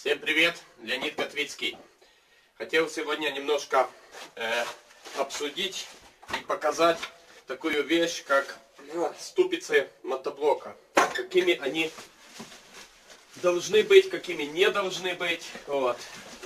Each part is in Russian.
Всем привет, Леонид Котвицкий. Хотел сегодня немножко обсудить и показать такую вещь, как ступицы мотоблока. Какими они должны быть, какими не должны быть. Вот.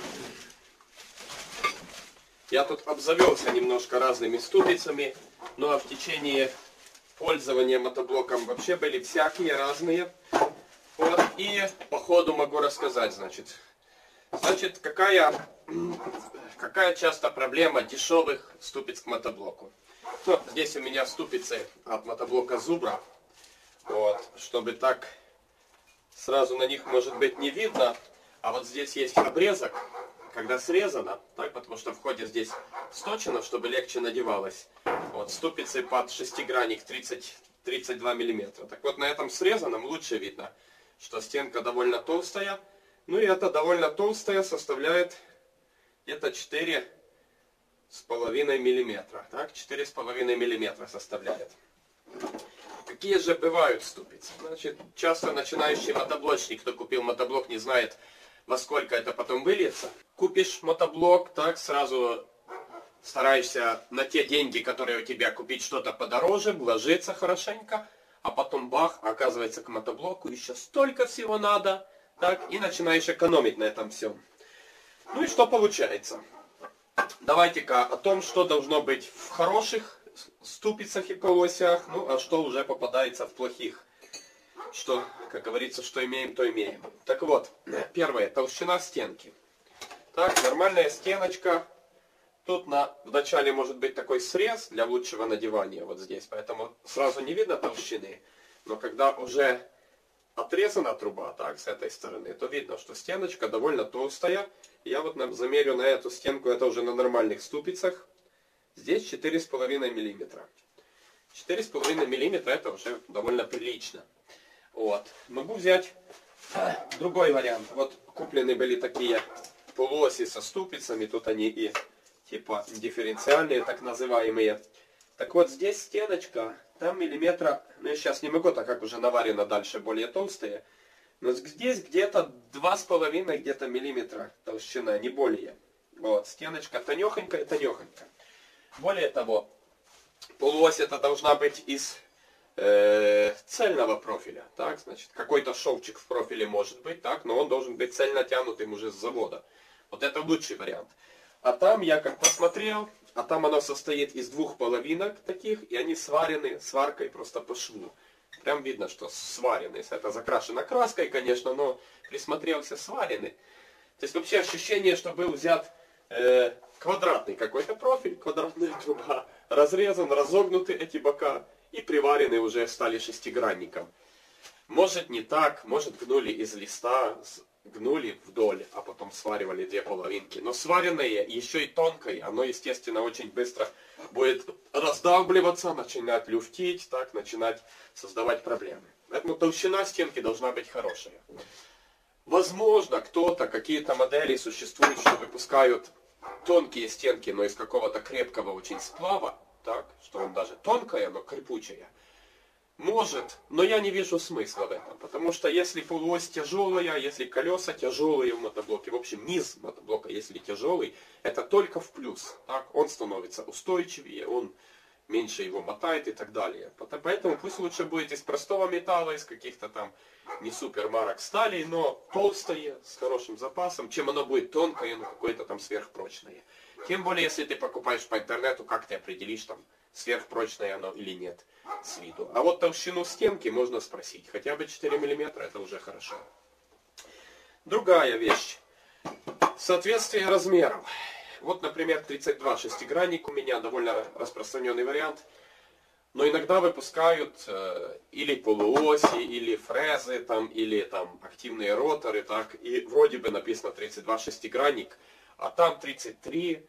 Я тут обзавелся немножко разными ступицами, но в течение пользования мотоблоком вообще были всякие разные. Вот. И по ходу могу рассказать, значит, какая часто проблема дешевых ступиц к мотоблоку. Ну, здесь у меня ступицы от мотоблока Zubra. Вот, чтобы так сразу на них может быть не видно. А вот здесь есть обрезок, когда срезано, так, потому что в ходе здесь сточено, чтобы легче надевалось. Вот, ступицы под шестигранник 32 мм. Так вот, на этом срезанном лучше видно, что стенка довольно толстая. Ну и эта довольно толстая составляет где-то 4,5 мм. Так, 4,5 мм составляет. Какие же бывают ступицы? Значит, часто начинающий мотоблочник, кто купил мотоблок, не знает, во сколько это потом выльется. Купишь мотоблок, так, сразу стараешься на те деньги, которые у тебя, купить что-то подороже, вложиться хорошенько, а потом бах, оказывается, к мотоблоку еще столько всего надо, так, и начинаешь экономить на этом всем. Ну и что получается? Давайте-ка о том, что должно быть в хороших ступицах и полуосях, ну а что уже попадается в плохих. Что, как говорится, что имеем, то имеем. Так вот, первое, толщина стенки. Так, нормальная стеночка. Тут вначале может быть такой срез для лучшего надевания вот здесь, поэтому сразу не видно толщины. Но когда уже отрезана труба, так, с этой стороны, то видно, что стеночка довольно толстая. Я вот замерю на эту стенку, это уже на нормальных ступицах. Здесь 4,5 мм. 4,5 мм это уже довольно прилично. Вот. Могу взять другой вариант. Вот куплены были такие полуоси со ступицами, тут они и типа дифференциальные, так называемые. Так вот, здесь стеночка, там миллиметра, ну я сейчас не могу, так как уже наварено дальше более толстые, но здесь где-то 2,5 где-то миллиметра толщина, не более. Вот, стеночка тонехонькая. Более того, полуось это должна быть из цельного профиля, так, значит, какой-то шовчик в профиле может быть, так, но он должен быть цельно тянутым уже с завода. Вот это лучший вариант. А там я как посмотрел, а там оно состоит из двух половинок таких, и они сварены сваркой просто по шву. Прям видно, что сварены. Это закрашено краской, конечно, но присмотрелся, сварены. То есть вообще ощущение, что был взят квадратный какой-то профиль, квадратная труба, разрезан, разогнуты эти бока и приварены уже стали шестигранником. Может не так, может гнули из листа, гнули вдоль, а потом сваривали две половинки. Но сваренное еще и тонкое, оно, естественно, очень быстро будет раздавливаться, начинать люфтить, так, начинать создавать проблемы. Поэтому толщина стенки должна быть хорошая. Возможно, какие-то модели существуют, что выпускают тонкие стенки, но из какого-то крепкого очень сплава, так, что он даже тонкая, но крепучая. Может, но я не вижу смысла в этом, потому что если полуось тяжелая, если колеса тяжелые в мотоблоке, в общем низ мотоблока, если тяжелый, это только в плюс. Так? Он становится устойчивее, он меньше его мотает и так далее. Поэтому пусть лучше будет из простого металла, из каких-то там не супер марок стали, но толстое, с хорошим запасом, чем оно будет тонкое, но какое-то там сверхпрочное. Тем более, если ты покупаешь по интернету, как ты определишь, там сверхпрочное оно или нет с виду. А вот толщину стенки можно спросить. Хотя бы 4 мм это уже хорошо. Другая вещь. Соответствие размеров. Вот, например, 32 шестигранник у меня довольно распространенный вариант. Но иногда выпускают или полуоси, или фрезы, там, или там активные роторы. Так, и вроде бы написано 32 шестигранник, а там 33,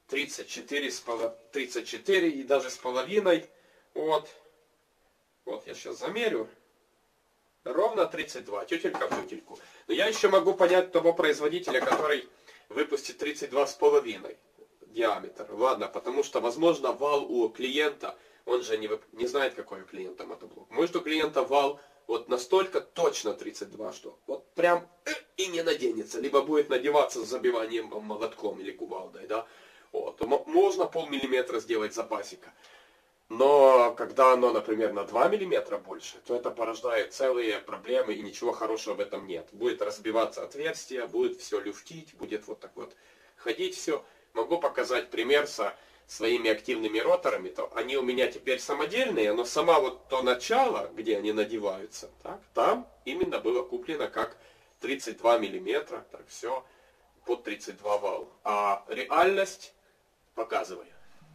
34 и даже с половиной. Вот я сейчас замерю. Ровно 32, тютелька в тютельку. Но я еще могу понять того производителя, который выпустит 32,5 диаметр. Ладно, потому что, возможно, вал у клиента, он же не знает, какой у клиента мотоблок. Может, у клиента вал вот настолько точно 32, что вот прям и не наденется. Либо будет надеваться с забиванием молотком или кувалдой, да. Вот. Можно полмиллиметра сделать запасика. Но когда оно, например, на 2 миллиметра больше, то это порождает целые проблемы, и ничего хорошего в этом нет. Будет разбиваться отверстие, будет все люфтить, будет вот так вот ходить все. Могу показать пример со своими активными роторами. То они у меня теперь самодельные, но сама вот то начало, где они надеваются, так, там именно было куплено как 32 миллиметра, так все под 32 вал. А реальность показываю.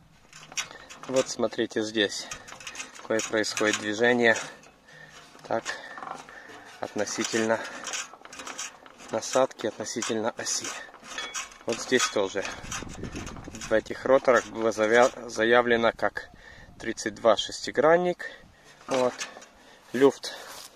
Вот смотрите, здесь какое происходит движение, так, относительно насадки, относительно оси. Вот здесь тоже в этих роторах было заявлено как 32 шестигранник. Вот. Люфт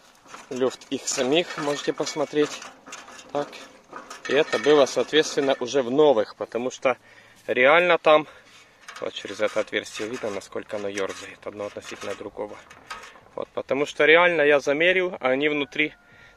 их самих можете посмотреть. Так. И это было, соответственно, уже в новых, потому что реально там, вот через это отверстие видно, насколько оно ерзает одно относительно другого. Вот, потому что реально я замерил, а они внутри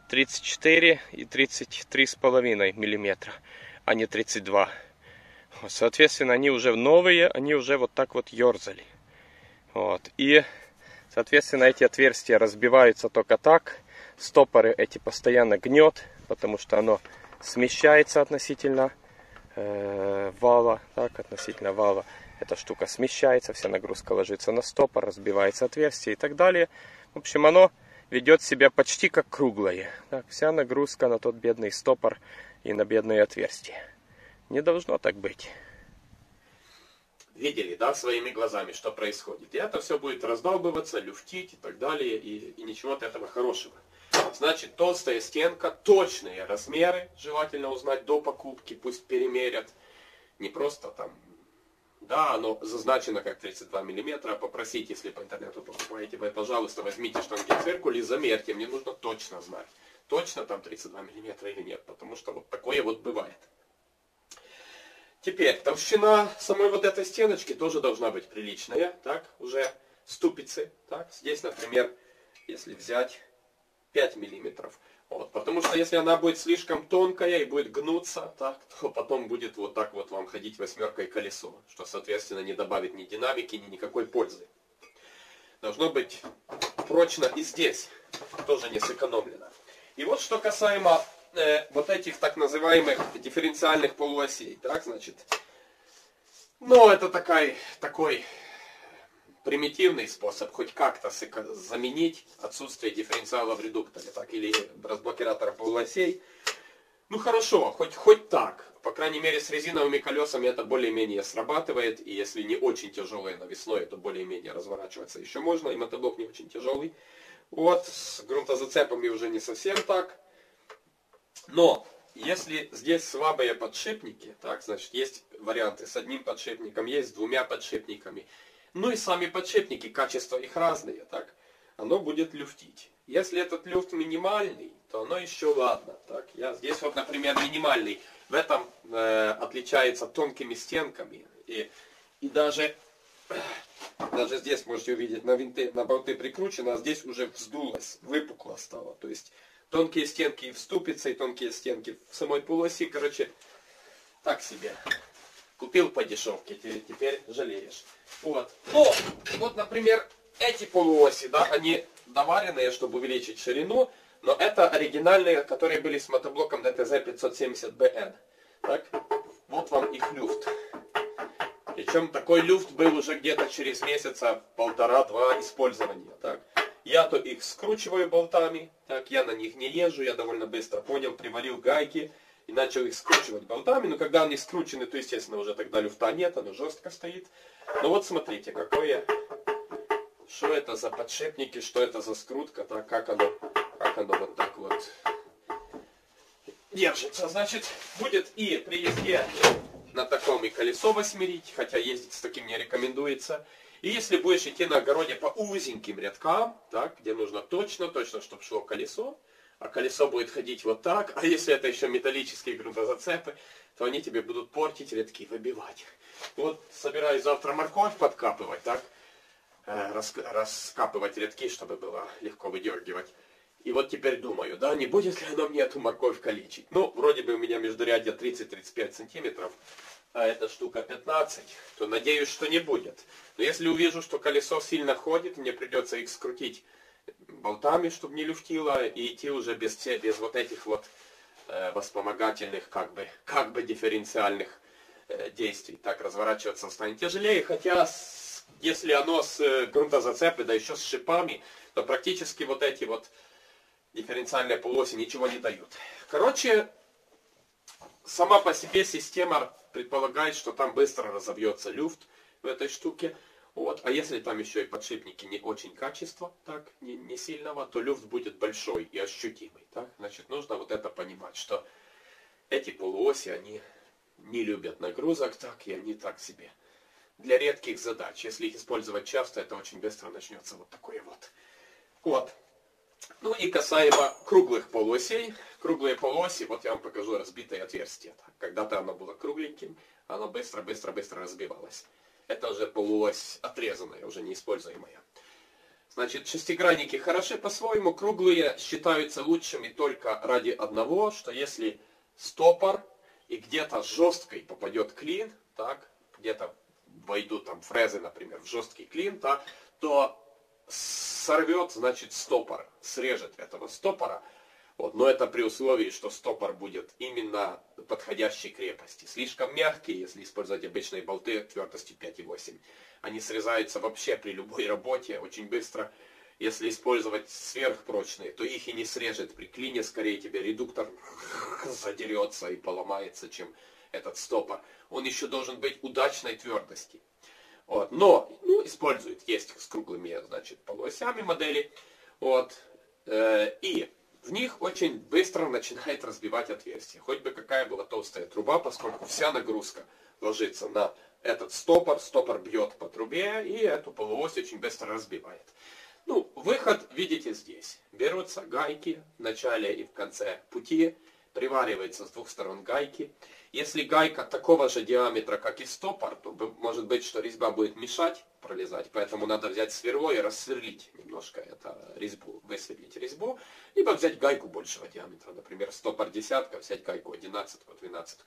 34 и 33,5 миллиметра, а не 32. Вот, соответственно, они уже новые, они уже вот так вот ерзали. Вот, и, соответственно, эти отверстия разбиваются только так. Стопоры эти постоянно гнет, потому что оно смещается относительно вала, так, относительно вала. Эта штука смещается, вся нагрузка ложится на стопор, разбивается отверстие и так далее. В общем, оно ведет себя почти как круглое. Так, вся нагрузка на тот бедный стопор и на бедное отверстие. Не должно так быть. Видели, да, своими глазами, что происходит. И это все будет раздалбываться, люфтить и так далее, и ничего от этого хорошего. Значит, толстая стенка, точные размеры, желательно узнать до покупки, пусть перемерят. Не просто там, да, оно зазначено как 32 миллиметра, попросите, если по интернету покупаете, вы, пожалуйста, возьмите штангенциркуль и замерьте, мне нужно точно знать, точно там 32 миллиметра или нет, потому что вот такое вот бывает. Теперь, толщина самой вот этой стеночки тоже должна быть приличная, так, уже ступицы, так, здесь, например, если взять 5 миллиметров, вот, потому что если она будет слишком тонкая и будет гнуться, так, то потом будет вот так вот вам ходить восьмеркой колесо, что, соответственно, не добавит ни динамики, ни никакой пользы. Должно быть прочно и здесь, тоже не сэкономлено. И вот что касаемо вот этих так называемых дифференциальных полуосей, так, значит, ну, это такой примитивный способ хоть как-то заменить отсутствие дифференциала в редукторе, так, или разблокиратора полуосей. Ну, хорошо, хоть так. По крайней мере, с резиновыми колесами это более-менее срабатывает, и если не очень тяжелое навесное, то более-менее разворачиваться еще можно, и мотоблок не очень тяжелый. Вот, с грунтозацепами уже не совсем так. Но, если здесь слабые подшипники, так, значит, есть варианты с одним подшипником, есть с двумя подшипниками. Ну и сами подшипники, качество их разные, так, оно будет люфтить. Если этот люфт минимальный, то оно еще ладно. Так, здесь вот, например, минимальный. В этом отличается тонкими стенками. И даже здесь можете увидеть, на болты прикручено, а здесь уже вздулось, выпукло стало. То есть тонкие стенки и в ступице, и тонкие стенки в самой полуоси, короче, так себе. Купил по дешевке, теперь жалеешь. Вот. Но, вот, например, эти полуоси, да, они доваренные, чтобы увеличить ширину, но это оригинальные, которые были с мотоблоком DTZ 570BN. Так, вот вам их люфт. Причем такой люфт был уже где-то через месяца 1,5-2 использования. Так. Я то их скручиваю болтами, так, я на них не езжу, я довольно быстро понял, приварил гайки и начал их скручивать болтами. Но когда они скручены, то, естественно, уже тогда люфта нет, оно жестко стоит. Но вот смотрите, что это за подшипники, что это за скрутка, так, как оно вот так вот держится. Значит, будет и при езде на таком и колесо восьмерить, хотя ездить с таким не рекомендуется. И если будешь идти на огороде по узеньким рядкам, так, где нужно точно, чтобы шло колесо, а колесо будет ходить вот так, а если это еще металлические грунтозацепы, то они тебе будут портить рядки, выбивать. Вот собираюсь завтра морковь подкапывать, так, раскапывать рядки, чтобы было легко выдергивать. И вот теперь думаю, да, не будет ли она мне эту морковь калечить. Ну, вроде бы у меня междурядье 30-35 сантиметров, а эта штука 15, то надеюсь, что не будет. Но если увижу, что колесо сильно ходит, мне придется их скрутить болтами, чтобы не люфтило, и идти уже без вот этих вот вспомогательных, как бы дифференциальных действий. Так разворачиваться станет тяжелее, хотя если оно с грунтозацепы, да еще с шипами, то практически вот эти вот дифференциальные полуоси ничего не дают. Короче, сама по себе система предполагает, что там быстро разобьется люфт в этой штуке. Вот. А если там еще и подшипники не очень качества, так, не сильного, то люфт будет большой и ощутимый. Так? Значит, нужно вот это понимать, что эти полуоси, они не любят нагрузок, так, и они так себе. Для редких задач. Если их использовать часто, это очень быстро начнется вот такое вот. Вот. Ну и касаемо круглых полуосей. Круглые полуоси, вот я вам покажу разбитое отверстие. Когда-то оно было кругленьким, оно быстро разбивалось. Это уже полуось отрезанная, уже неиспользуемая. Значит, шестигранники хороши по-своему, круглые считаются лучшими только ради одного, что если стопор и где-то жесткой попадет клин, так, где-то войдут там фрезы, например, в жесткий клин, так, то сорвет, значит, стопор, срежет этого стопора. Вот, но это при условии, что стопор будет именно подходящей крепости. Слишком мягкие, если использовать обычные болты твердостью 5,8, они срезаются вообще при любой работе очень быстро. Если использовать сверхпрочные, то их и не срежет при клине, скорее тебе редуктор задерется и поломается, чем этот стопор. Он еще должен быть удачной твердости. Вот, но используют, есть с круглыми, значит, полуосями модели. Вот, и в них очень быстро начинает разбивать отверстие. Хоть бы какая была толстая труба, поскольку вся нагрузка ложится на этот стопор. Стопор бьет по трубе и эту полуось очень быстро разбивает. Ну, выход видите здесь. Берутся гайки в начале и в конце пути. Приваривается с двух сторон гайки. Если гайка такого же диаметра, как и стопор, то может быть, что резьба будет мешать пролезать. Поэтому надо взять сверло и рассверлить немножко эту резьбу, высверлить резьбу. Либо взять гайку большего диаметра. Например, стопор 10, взять гайку 11, 12.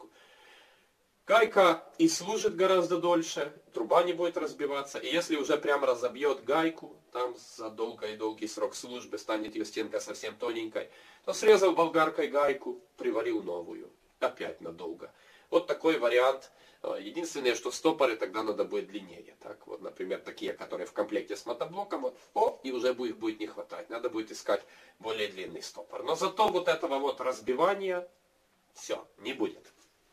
Гайка и служит гораздо дольше, труба не будет разбиваться. И если уже прям разобьет гайку, там за долгий срок службы станет ее стенка совсем тоненькой, то срезал болгаркой гайку, приварил новую. Опять надолго. Вот такой вариант. Единственное, что стопоры тогда надо будет длиннее. Так, вот, например, такие, которые в комплекте с мотоблоком. Вот, и уже их будет не хватать. Надо будет искать более длинный стопор. Но зато вот этого вот разбивания все, не будет.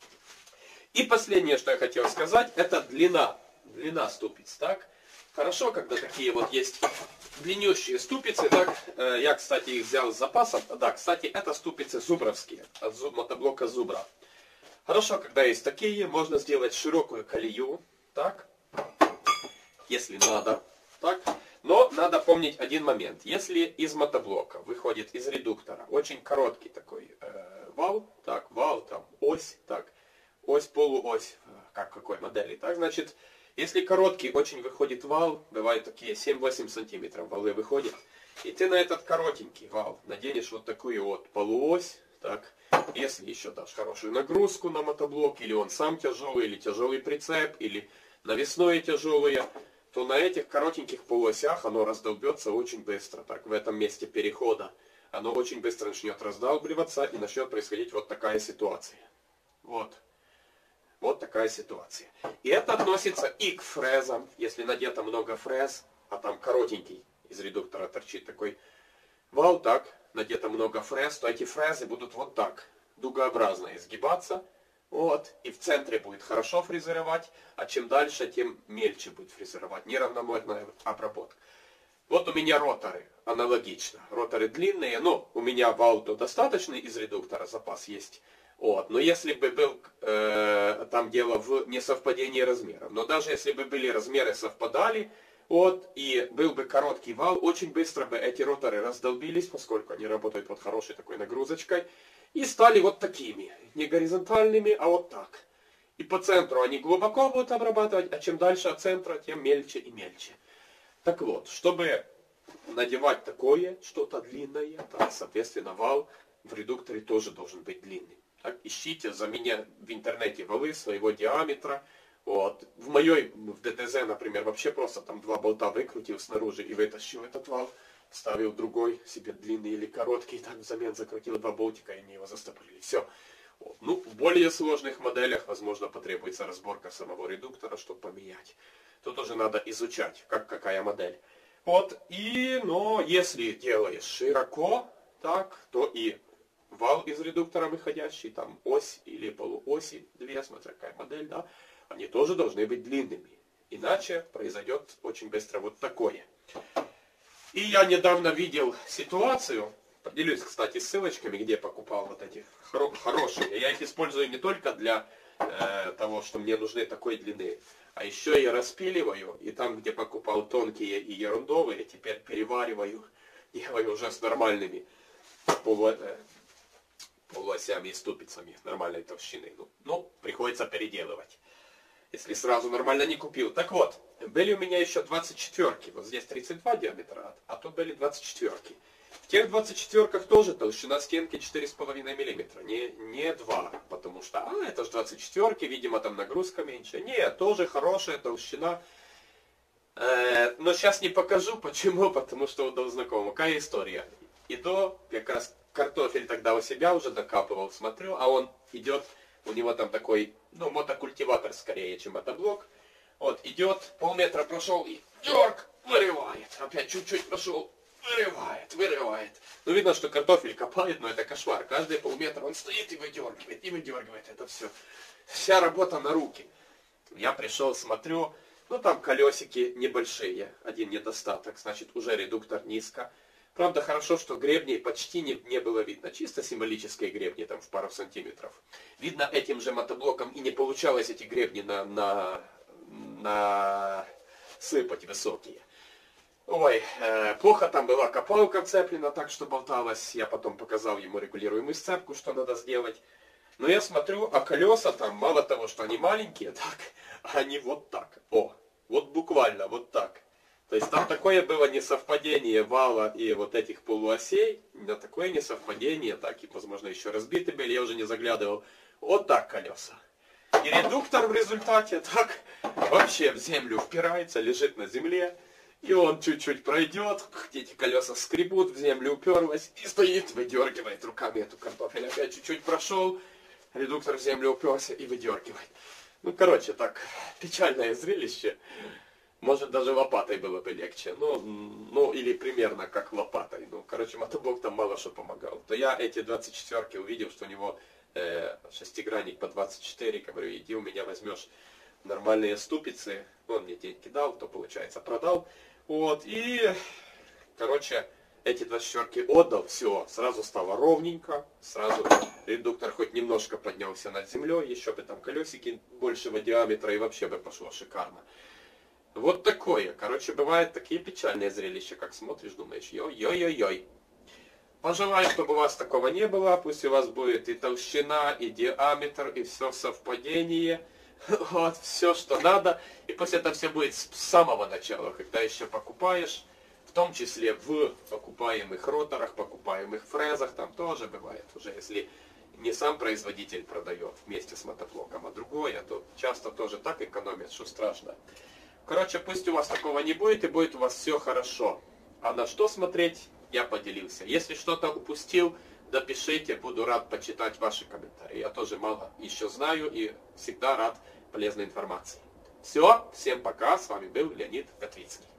И последнее, что я хотел сказать, это длина ступиц. Так? Хорошо, когда такие вот есть длиннющие ступицы. Так? Я, кстати, их взял с запасом. Да, кстати, это ступицы зубровские, от мотоблока Зубра. Хорошо, когда есть такие, можно сделать широкую колею, так? Если надо. Так? Но надо помнить один момент. Если из мотоблока выходит из редуктора очень короткий такой вал, так, вал, там, ось, так, ось, полуось, как какой модели, так, значит, если короткий очень выходит вал, бывают такие 7-8 сантиметров валы выходят, и ты на этот коротенький вал наденешь вот такую вот полуось, так, если еще дашь хорошую нагрузку на мотоблок, или он сам тяжелый, или тяжелый прицеп, или навесное тяжелое, то на этих коротеньких полуосях оно раздолбется очень быстро, так, в этом месте перехода. Оно очень быстро начнет раздалбливаться, и начнет происходить вот такая ситуация. Вот. Вот такая ситуация. И это относится и к фрезам. Если надето много фрез, а там коротенький из редуктора торчит такой вал, так, надето много фрез, то эти фрезы будут вот так, дугообразно изгибаться. Вот, и в центре будет хорошо фрезеровать, а чем дальше, тем мельче будет фрезеровать. Неравномерная обработка. Вот у меня роторы аналогично. Роторы длинные, но у меня вал-то достаточный из редуктора, запас есть. Вот. Но если бы был, там дело в несовпадении размеров. Но даже если бы были размеры совпадали, вот, и был бы короткий вал, очень быстро бы эти роторы раздолбились, поскольку они работают под хорошей такой нагрузочкой, и стали вот такими, не горизонтальными, а вот так. И по центру они глубоко будут обрабатывать, а чем дальше от центра, тем мельче и мельче. Так вот, чтобы надевать такое что-то длинное, так, соответственно, вал в редукторе тоже должен быть длинный. Так, ищите за меня в интернете валы своего диаметра. Вот. В ДТЗ, например, вообще просто там 2 болта выкрутил снаружи и вытащил этот вал, ставил другой, себе длинный или короткий, там взамен закрутил 2 болтика и они его застопорили. Все. Вот. Ну, в более сложных моделях, возможно, потребуется разборка самого редуктора, чтобы поменять. Тут уже надо изучать, какая модель. Вот. Но если делаешь широко, так, то и вал из редуктора выходящий, там ось или полуоси, 2, смотря какая модель, да, они тоже должны быть длинными. Иначе произойдет очень быстро вот такое. И я недавно видел ситуацию, поделюсь, кстати, ссылочками, где покупал вот эти хорошие. Я их использую не только для того, что мне нужны такой длины, а еще я распиливаю, и там, где покупал тонкие и ерундовые, теперь перевариваю, делаю уже с нормальными полуосями и ступицами нормальной толщины. Ну, приходится переделывать, если сразу нормально не купил. Так вот, были у меня еще 24-ки. Вот здесь 32 диаметра, а тут были 24-ки. В тех 24-ках тоже толщина стенки 4,5 мм. Не 2, потому что, это же 24-ки, видимо, там нагрузка меньше. Нет, тоже хорошая толщина. Но сейчас не покажу, почему, потому что удал знакомому. Какая история? Иду, как раз картофель тогда у себя уже докапывал, смотрю, а он идет, у него там такой, мотокультиватор скорее, чем мотоблок. Вот, идет, полметра прошел и дерг, вырывает. Опять чуть-чуть прошел, вырывает. Ну, видно, что картофель копает, но это кошмар. Каждые полметра он стоит и выдергивает это все. Вся работа на руки. Я пришел, смотрю, там колесики небольшие, один недостаток, значит, уже редуктор низко. Правда, хорошо, что гребней почти не было видно. Чисто символические гребни, там в пару сантиметров. Видно, этим же мотоблоком и не получалось эти гребни сыпать высокие. Ой, плохо там была копалка вцеплена так, что болталась. Я потом показал ему регулируемую сцепку, что надо сделать. Но я смотрю, а колеса там, мало того, что они маленькие, так, они вот так. Вот буквально вот так. То есть там такое было несовпадение вала и вот этих полуосей, такое несовпадение, так и, возможно, еще разбиты были, я уже не заглядывал. Вот так колеса. И редуктор в результате так вообще в землю впирается, лежит на земле, и он чуть-чуть пройдет, эти колеса скребут, в землю уперлась, и стоит, выдергивает руками эту картофель. Опять чуть-чуть прошел, редуктор в землю уперся и выдергивает. Короче, так, печальное зрелище. Может, даже лопатой было бы легче. Или примерно как лопатой. Короче, мотоблок там мало что помогал. То я эти 24-ки увидел, что у него шестигранник по 24. Говорю, иди у меня возьмешь нормальные ступицы. Он мне деньги дал, то, получается, продал. Вот, и, короче, эти 24-ки отдал. Все, сразу стало ровненько. Сразу редуктор хоть немножко поднялся над землей. Еще бы там колесики большего диаметра, и вообще бы пошло шикарно. Вот такое. Короче, бывают такие печальные зрелища, как смотришь, думаешь, ой-ой-ой. Пожелаю, чтобы у вас такого не было. Пусть у вас будет и толщина, и диаметр, и все в совпадении. Вот, все, что надо. И пусть это все будет с самого начала, когда еще покупаешь. В том числе в покупаемых роторах, покупаемых фрезах. Там тоже бывает. Уже если не сам производитель продает вместе с мотоблоком, а другое, то часто тоже так экономят, что страшно. Короче, пусть у вас такого не будет, и будет у вас все хорошо. А на что смотреть, я поделился. Если что-то упустил, допишите, буду рад почитать ваши комментарии. Я тоже мало еще знаю и всегда рад полезной информации. Все, всем пока, с вами был Леонид Готвицкий.